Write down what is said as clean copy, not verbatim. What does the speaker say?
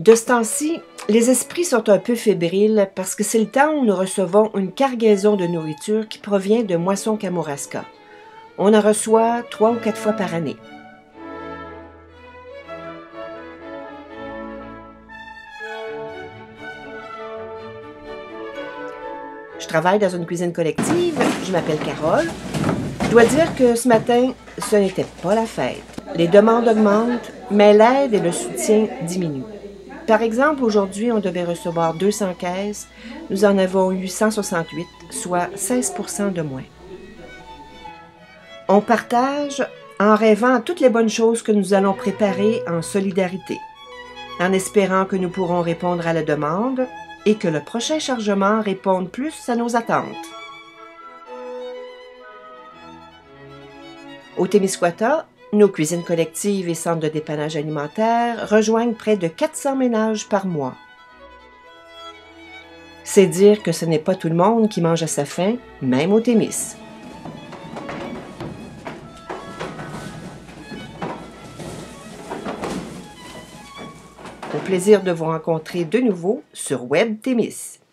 De ce temps-ci, les esprits sont un peu fébriles parce que c'est le temps où nous recevons une cargaison de nourriture qui provient de Moisson Kamouraska. On en reçoit 3 ou 4 fois par année. Je travaille dans une cuisine collective, je m'appelle Carole. Je dois dire que ce matin, ce n'était pas la fête. Les demandes augmentent, mais l'aide et le soutien diminuent. Par exemple, aujourd'hui, on devait recevoir 200 caisses. Nous en avons eu 168, soit 16% de moins. On partage en rêvant à toutes les bonnes choses que nous allons préparer en solidarité, en espérant que nous pourrons répondre à la demande et que le prochain chargement réponde plus à nos attentes. Au Témiscouata, nos cuisines collectives et centres de dépannage alimentaire rejoignent près de 400 ménages par mois. C'est dire que ce n'est pas tout le monde qui mange à sa faim, même au Témis. Au plaisir de vous rencontrer de nouveau sur Web Témis.